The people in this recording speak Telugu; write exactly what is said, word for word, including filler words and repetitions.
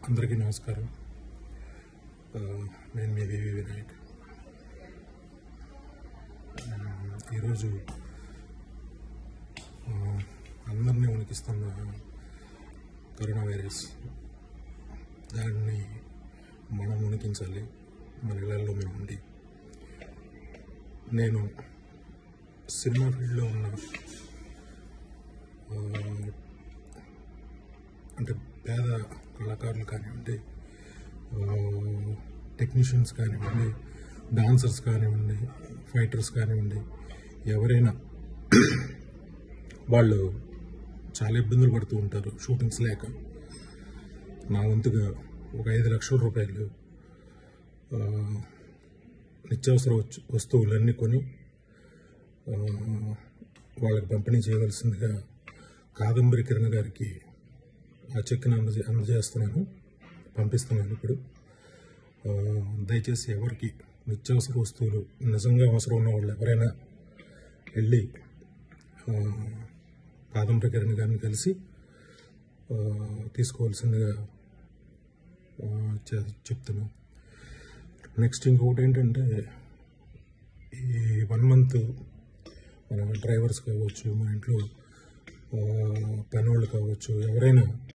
అందరికీ నమస్కారం. నేను మీ వివి వినాయక్. ఈరోజు అందరినీ వణికిస్తున్న కరోనా వైరస్, దాన్ని మనం వణికించాలి మన ఇళ్లలో మేము ఉండి. నేను సినిమా ఫీల్డ్లో ఉన్న అంటే పేద కళాకారులు కానివ్వండి, టెక్నీషియన్స్ కానివ్వండి, డాన్సర్స్ కానివ్వండి, ఫైటర్స్ కానివ్వండి, ఎవరైనా వాళ్ళు చాలా ఇబ్బందులు పడుతూ ఉంటారు షూటింగ్స్ లేక. నా వంతుగా ఒక ఐదు లక్షల రూపాయలు నిత్యావసర వస్తువులన్నీ కొని వాళ్ళకి పంపిణీ చేయవలసిందిగా కాదంబరి కిరణ్ గారికి ఆ చెక్ని అందజే అందజేస్తున్నాను పంపిస్తున్నాను ఇప్పుడు. దయచేసి ఎవరికి నిత్యావసర వస్తువులు నిజంగా అవసరం ఉన్న వాళ్ళు ఎవరైనా వెళ్ళి కాదంబరి కిరణ్ గారిని కలిసి తీసుకోవాల్సిందిగా చెప్తున్నాను. నెక్స్ట్ ఇంకొకటి ఏంటంటే, ఈ వన్ మంత్ మన డ్రైవర్స్ కావచ్చు, మన ఇంట్లో పని వాళ్ళు కావచ్చు, ఎవరైనా